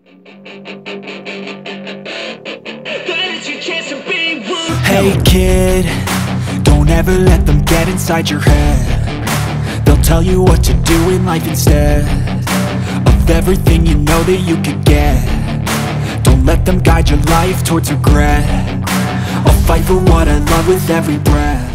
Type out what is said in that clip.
Hey kid, don't ever let them get inside your head. They'll tell you what to do in life instead of everything you know that you could get. Don't let them guide your life towards regret. I'll fight for what I love with every breath.